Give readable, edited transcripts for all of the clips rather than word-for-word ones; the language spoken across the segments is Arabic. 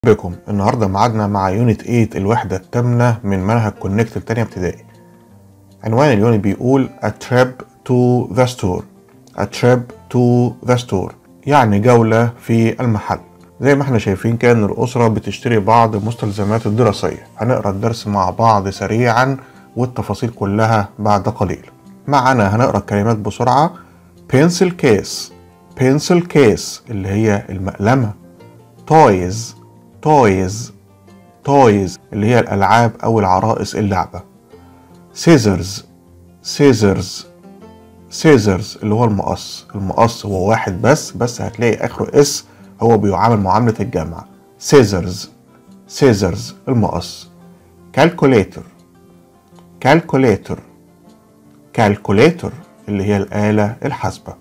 بكم النهارده ميعادنا مع يونت 8 الوحدة الثامنة من منهج كونكت التانية ابتدائي. عنوان اليونت بيقول A trip to the store. A trip to the store يعني جولة في المحل. زي ما احنا شايفين كان الأسرة بتشتري بعض المستلزمات الدراسية. هنقرأ الدرس مع بعض سريعا والتفاصيل كلها بعد قليل. معنا هنقرأ الكلمات بسرعة. pencil case اللي هي المقلمة. toys اللي هي الألعاب أو العرائس اللعبة. scissors اللي هو المقص هو واحد بس هتلاقي آخره اس، هو بيعامل معاملة الجمع. scissors المقص. calculator اللي هي الآلة الحاسبة.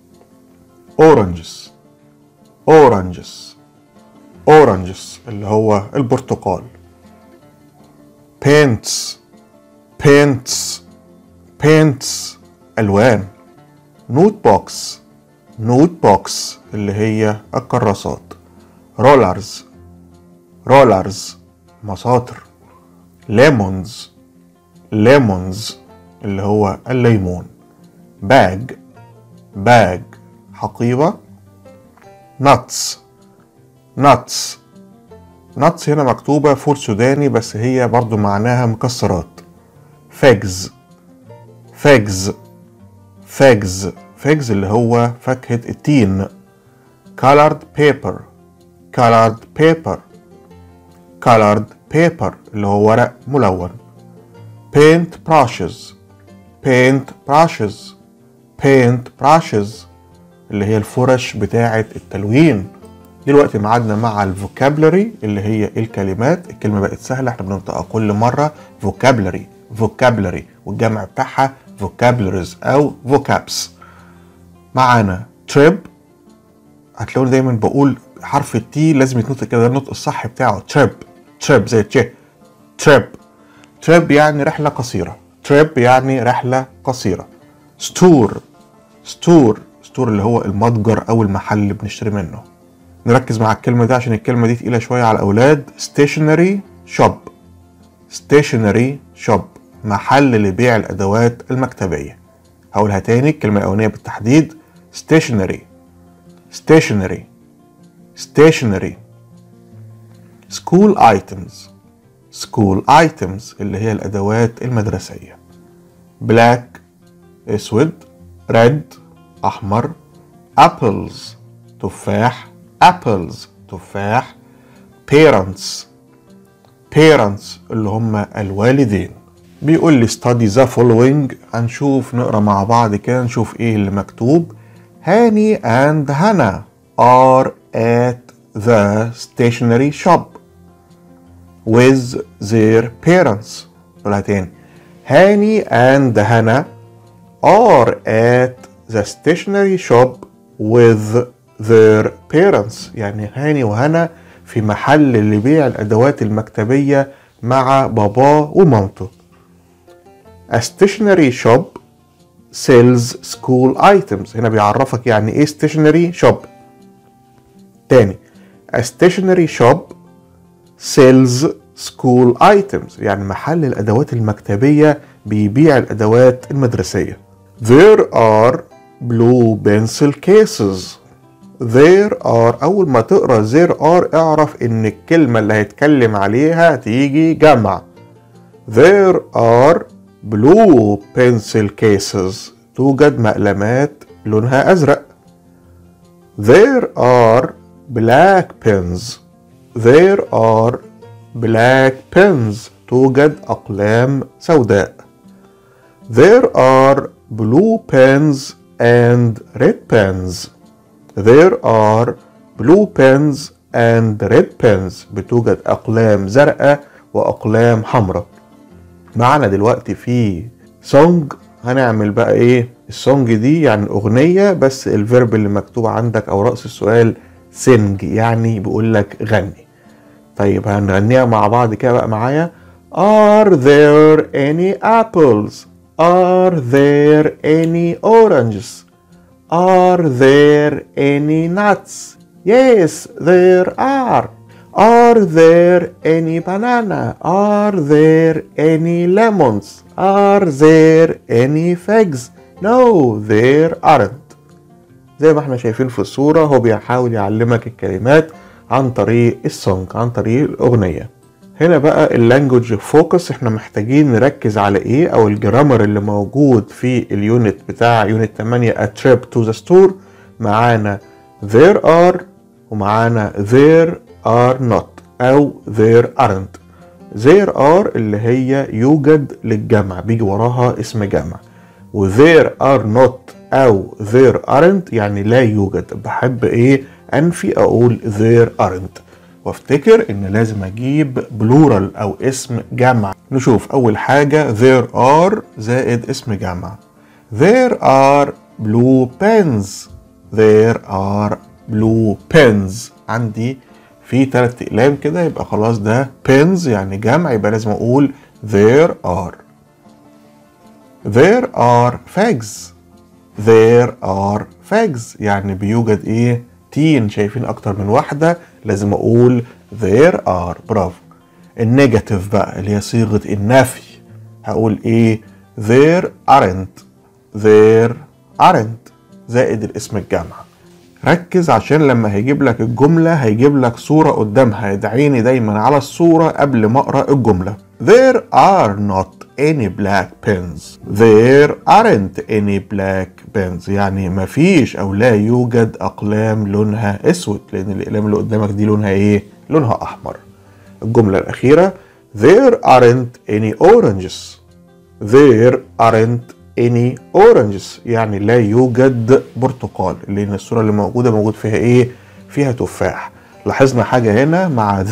oranges اللي هو البرتقال. paints ألوان. notebox اللي هي الكراسات. rollers مساطر. lemons اللي هو الليمون. bag حقيبة. nuts هنا مكتوبة فول سوداني بس هي برضو معناها مكسرات. figs اللي هو فاكهة التين. colored paper اللي هو ورق ملون. paint brushes اللي هي الفرش بتاعة التلوين. دلوقتي معادنا مع الفوكابلري اللي هي الكلمات. الكلمة بقت سهلة، احنا بننطقها كل مرة فوكابلري والجمع بتاعها vocabularies او vocabs. معانا trip، هتلاقوني دايما بقول حرف التي لازم يتنطق كده، ده النطق الصح بتاعه. trip زي trip يعني رحلة قصيرة. store اللي هو المتجر او المحل اللي بنشتري منه. نركز مع الكلمة دي عشان الكلمة دي تقيلة شوية على الأولاد. stationery shop محل لبيع الأدوات المكتبية. هقولها تاني الكلمة الأولانية بالتحديد. stationery school items اللي هي الأدوات المدرسية. black أسود. red أحمر. apples تفاح. parents اللي هم الوالدين. بيقول لي study the following. هنشوف نقرأ مع بعض كده نشوف ايه اللي مكتوب. هاني and هنا are at the stationery shop with their parents. قولها تاني. هاني and هنا are at the stationery shop with their parents. يعني هاني وهنا في محل لبيع الأدوات المكتبية مع باباه ومامته. A stationery shop sells school items. هنا بيعرفك يعني ايه stationery shop. تاني. A stationery shop sells school items يعني محل الأدوات المكتبية بيبيع الأدوات المدرسية. There are blue pencil cases. أول ما تقرأ there are اعرف إن الكلمة اللي هيتكلم عليها تيجي جمع. There are blue pencil cases. توجد مقلمات لونها أزرق. There are black pens. توجد أقلام سوداء. There are blue pens and red pens. بتوجد أقلام زرقاء وأقلام حمراء. معنا دلوقتي في song. هنعمل بقى ايه السونج دي؟ يعني أغنية بس الفيرب اللي مكتوب عندك أو رأس السؤال sing، يعني بيقول لك غني. طيب هنغنيها مع بعض كده بقى معايا. Are there any apples? Are there any oranges? Are there any nuts? Yes, there are. Are there any banana? Are there any lemons? Are there any figs? No, there aren't. زي ما احنا شايفين في الصورة هو بيحاول يعلمك الكلمات عن طريق السونج، عن طريق الأغنية. هنا بقى اللانجوج فوكس، احنا محتاجين نركز على ايه، او الجرامر اللي موجود في اليونت بتاع يونت 8 A Trip to the Store. معانا there are ومعانا there are not او there aren't. there are اللي هي يوجد للجمع، بيجي وراها اسم جمع، و there are not او there aren't يعني لا يوجد. بحب ايه انفي اقول there aren't، وافتكر ان لازم اجيب بلورال او اسم جمع. نشوف اول حاجة there are زائد اسم جمع. there are blue pens. there are blue pens. عندي في 3 اقلام كده، يبقى خلاص ده pens يعني جمع، يبقى لازم اقول there are. there are figs. there are figs يعني بيوجد ايه تين، شايفين اكتر من واحدة، لازم اقول there are. برافو. النيجاتيف بقى اللي هي صيغة النفي، هقول ايه there aren't. there aren't زائد الاسم الجمع. ركز عشان لما هيجيب لك الجملة هيجيب لك صورة قدامها، ادعيني دايما على الصورة قبل ما اقرأ الجملة. there are not any black pens. there aren't any black pens يعني مفيش او لا يوجد اقلام لونها اسود، لان الاقلام اللي قدامك دي لونها ايه؟ لونها احمر. الجملة الاخيرة there aren't any oranges. there aren't any oranges يعني لا يوجد برتقال، لان الصورة اللي موجود فيها ايه؟ فيها تفاح. لاحظنا حاجة هنا مع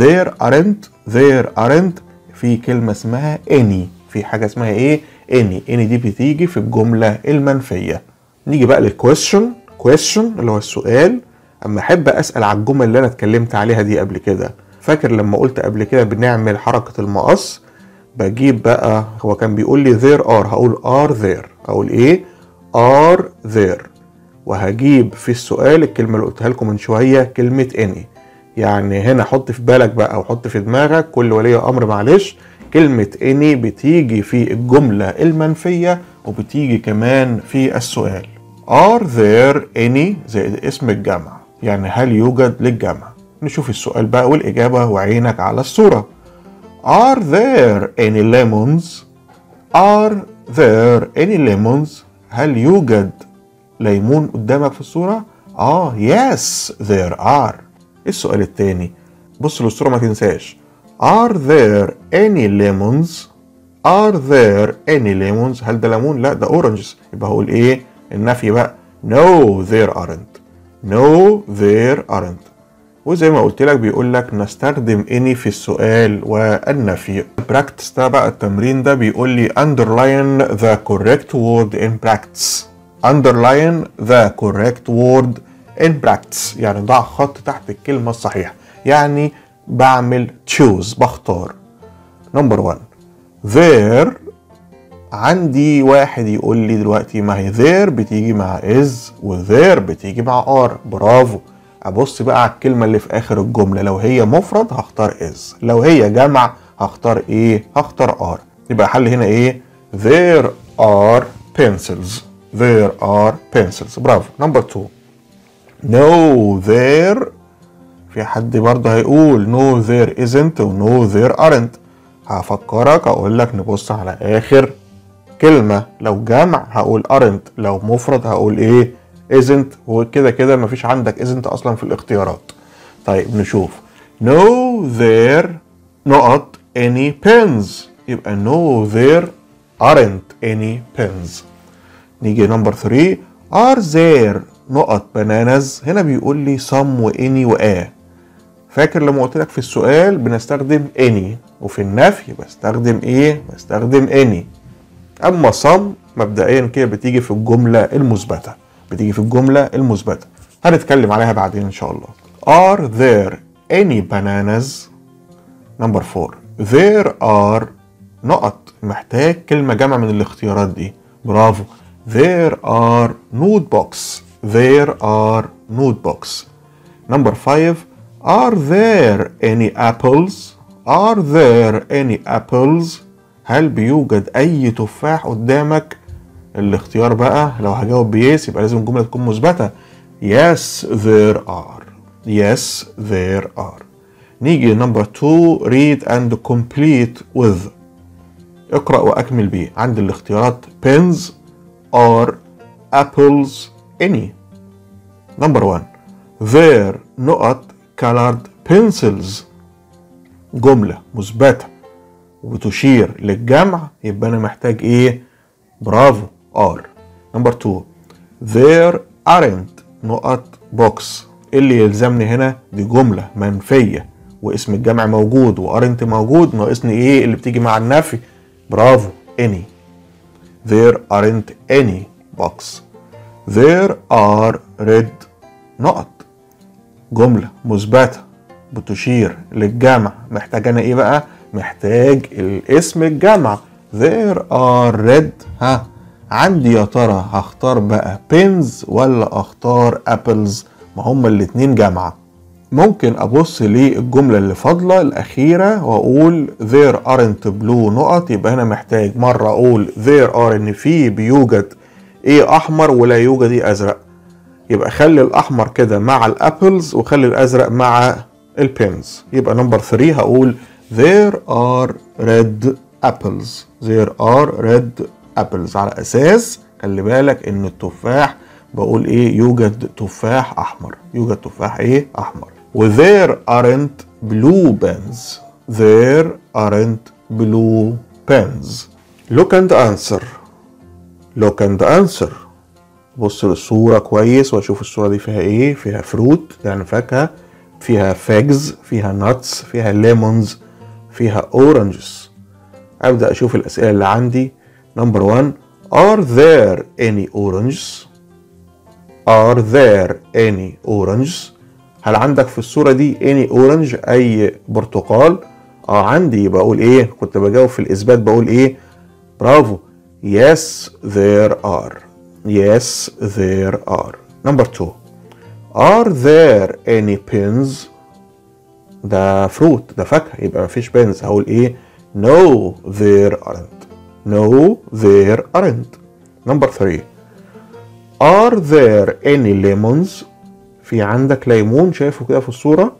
there aren't في كلمة اسمها any، في حاجة اسمها ايه؟ any دي بتيجي في الجملة المنفية. نيجي بقى للكويستشن. اللي هو السؤال. اما احب اسأل على الجمل اللي انا اتكلمت عليها دي قبل كده، فاكر لما قلت قبل كده بنعمل حركة المقص؟ بجيب بقى، هو كان بيقول لي there are، هقول are there. اقول ايه؟ are there. وهجيب في السؤال الكلمة اللي قلتها لكم من شوية، كلمة any. يعني هنا حط في بالك بقى او حط في دماغك كل ولي امر معلش، كلمة any بتيجي في الجملة المنفية وبتيجي كمان في السؤال. are there any زائد اسم الجمع يعني هل يوجد للجمع. نشوف السؤال بقى والإجابة وعينك على الصورة. are there any lemons. are there any lemons هل يوجد ليمون قدامك في الصورة؟ yes there are. السؤال التاني، بص للصورة ما تنساش. are there any lemons. are there any lemons هل ده ليمون؟ لا ده oranges. يبقى هقول ايه النفي بقى؟ no there aren't. no there aren't. وزي ما قلت لك بيقول لك نستخدم any في السؤال والنفي. practice ده بقى التمرين ده بيقول لي underline the correct word in practice. underline the correct word in practice يعني ضع خط تحت الكلمة الصحيحة، يعني بعمل choose بختار. number 1 there. عندي واحد يقول لي دلوقتي ما هي there بتيجي مع is و there بتيجي مع are. برافو. ابص بقى على الكلمة اللي في اخر الجملة، لو هي مفرد هختار is، لو هي جمع هختار ايه؟ هختار are. يبقى حل هنا ايه؟ there are pencils. there are pencils. برافو. number 2 no there. في حد برضه هيقول no there isn't و no there aren't. هفكرك اقول لك نبص على اخر كلمة، لو جمع هقول aren't، لو مفرد هقول ايه؟ isn't. وكده كده مفيش عندك isn't اصلا في الاختيارات. طيب نشوف. no there not any pens يبقى no there aren't any pens. نيجي نمبر 3 are there not bananas. هنا بيقول لي some و any و a. فاكر لما قلت لك في السؤال بنستخدم any وفي النفي بستخدم ايه؟ بستخدم any. اما some مبدئيا كده بتيجي في الجملة المثبتة، بتيجي في الجملة المثبتة، هنتكلم عليها بعدين ان شاء الله. are there any bananas. نمبر 4 there are not. محتاج كلمة جمع من الاختيارات دي. برافو. there are notebooks. there are notebooks. نمبر 5 Are there any apples? Are there any apples? هل بيوجد أي تفاح قدامك؟ الاختيار بقى لو هجاوب بيس يبقى لازم الجملة تكون مثبتة. Yes there are. Yes there are. نيجي نمبر 2 read and complete with. اقرأ وأكمل بيه. عندي الاختيارات pens or apples any. نمبر 1 there نقط colored pencils. جملة مثبتة وبتشير للجمع يبقى أنا محتاج إيه؟ برافو are. نمبر 2 there aren't نقط box. اللي يلزمني هنا دي جملة منفية واسم الجمع موجود وارنت موجود، ناقصني ايه اللي بتيجي مع النفي؟ برافو any. there aren't any box. there are red نقط. جملة مثبتة بتشير للجمع، محتاج انا ايه بقى؟ محتاج الاسم الجمع there are red. عندي يا ترى هختار بقى pens ولا اختار apples؟ ما هما الاتنين جمع. ممكن ابص للجملة اللي فاضلة الاخيرة واقول there aren't blue نقط، يبقى هنا محتاج مرة اقول there are ان في بيوجد ايه احمر ولا يوجد ايه ازرق، يبقى خلي الاحمر كده مع الابلز وخلي الازرق مع البينز. يبقى نمبر 3 هقول there are red apples. there are red apples على اساس خلي بالك ان التفاح بقول ايه؟ يوجد تفاح احمر. يوجد تفاح ايه؟ احمر. و there aren't blue pens. there aren't blue pens. look and answer. look and answer. بص للصورة كويس واشوف الصورة دي فيها ايه. فيها فروت يعني فاكهة، فيها فيجز، فيها ناتس، فيها ليمونز، فيها اورنجز. ابدأ اشوف الاسئلة اللي عندي. نمبر 1 are there any oranges؟ are there any oranges؟ هل عندك في الصورة دي any orange اي برتقال؟ عندي. يبقى اقول ايه؟ كنت بجاوب في الاثبات بقول ايه؟ برافو yes there are. yes there are. نمبر 2 are there any pens؟ ده فروت، ده فاكهة، يبقى مفيش pens. هقول ايه؟ no there aren't. no there aren't. نمبر 3 are there any lemons؟ في عندك ليمون شايفه كده في الصورة؟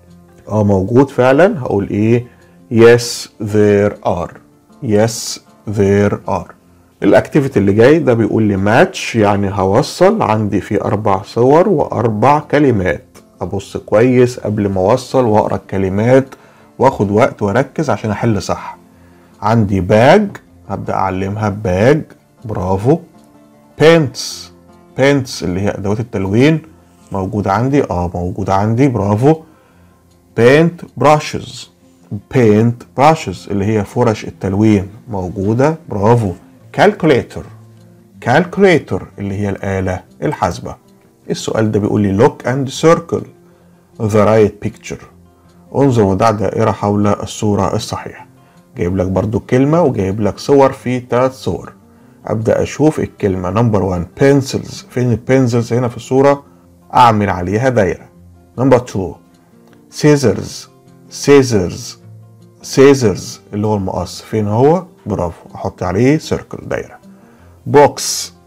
موجود فعلا. هقول ايه؟ yes there are. yes there are. الاكتيفيتي اللي جاي ده بيقول لي ماتش يعني هوصل. عندي فيه 4 صور و4 كلمات. ابص كويس قبل ما اوصل واقرا الكلمات واخد وقت واركز عشان احل صح. عندي باج، هبدأ اعلمها باج. برافو. بينتس. بينتس اللي هي ادوات التلوين موجودة عندي. موجودة عندي. برافو. بينت براشز. بينت براشز اللي هي فرش التلوين موجودة. برافو. كالكوليتر. كالكوليتر اللي هي الآلة الحاسبة. السؤال ده بيقول لي look and circle the right picture. انظر وضع دائرة حول الصورة الصحيحة. جايب لك برضو كلمة وجايب لك صور في 3 صور. أبدأ أشوف الكلمة. نمبر 1 pencils. فين البنسلز هنا في الصورة؟ أعمل عليها دايرة. نمبر 2 scissors. scissors. scissors اللي هو المقص. فين هو؟ برافو. أحط عليه circle دايرة. box.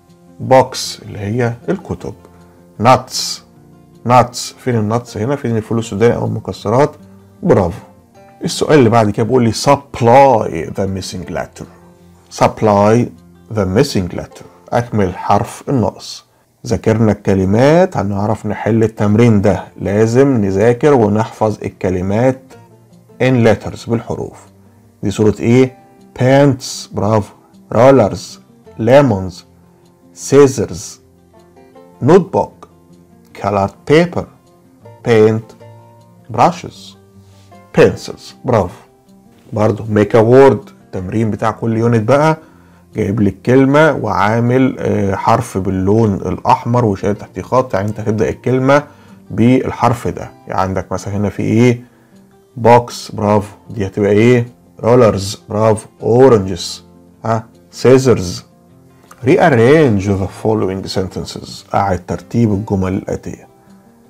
box اللي هي الكتب. nuts. nuts. فين الناتس هنا؟ فين الفول السوداني أو المكسرات؟ برافو. السؤال اللي بعد كده بيقول لي supply the missing letter. supply the missing letter. أكمل حرف الناقص. ذاكرنا الكلمات هنعرف نحل التمرين ده. لازم نذاكر ونحفظ الكلمات in letters بالحروف. دي صورة ايه؟ pants. برافو. rollers. lemons. scissors. notebook. colored paper. paint. brushes. pencils. برافو. برضو make a word. التمرين بتاع كل يونت بقى جايب لك كلمة وعامل حرف باللون الأحمر وشايل تحتيه خط، يعني أنت هتبدأ الكلمة بالحرف ده. يعني عندك مثلا هنا في إيه؟ بوكس. برافو. دي هتبقى إيه؟ رولرز. برافو. أورنجز. scissors. rearrange the following sentences. أعد ترتيب الجمل الآتية.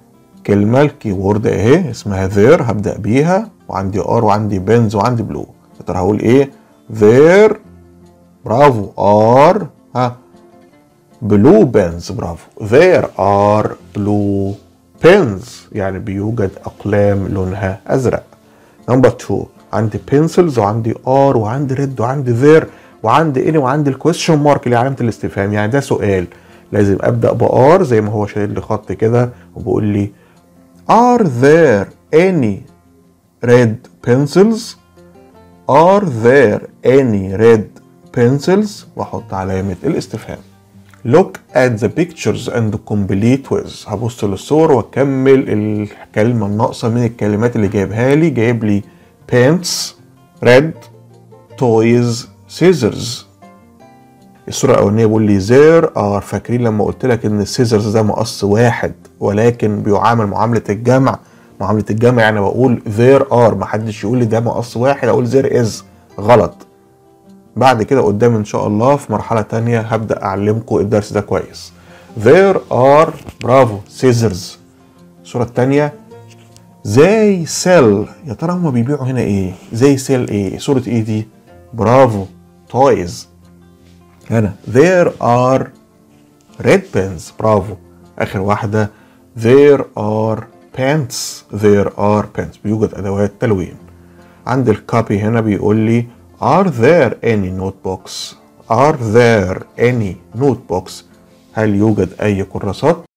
الكلمة الكيورد اهي اسمها there، هبدأ بيها وعندي ار وعندي pens وعندي blue. يا ترى هقول ايه؟ there، برافو، are، blue pens، برافو. there are blue pens، يعني بيوجد أقلام لونها أزرق. نمبر 2 عندي pencils وعندي are وعندي red وعندي there وعندي any وعندي الكويستشن مارك اللي علامة الاستفهام، يعني ده سؤال لازم أبدأ بار زي ما هو شايل لي خط كده وبقول لي are there any red pencils؟ are there any red pencils؟ واحط علامة الاستفهام. look at the pictures and complete with، هبص للصور واكمل الكلمة الناقصة من الكلمات اللي جايبها لي. جايب لي pants، red، toys، scissors. الصورة الأولانية بيقول لي there are، فاكرين لما قلت لك إن السيزرز ده مقص واحد ولكن بيعامل معاملة الجمع. معاملة الجمع يعني بقول there are، محدش يقول لي ده مقص واحد أقول there is، غلط. بعد كده قدام إن شاء الله في مرحلة تانية هبدأ أعلمكم الدرس ده كويس. there are، برافو، scissors. الصورة التانية they sell، يا ترى هما بيبيعوا هنا إيه؟ they sell إيه؟ صورة إيه دي؟ برافو، toys. هنا there are red pens، برافو. آخر واحدة there are pants، there are pants، بيوجد أدوات تلوين. عند الكوبي هنا بيقول لي are there any notebooks؟ are there any notebooks؟ هل يوجد أي كراسات؟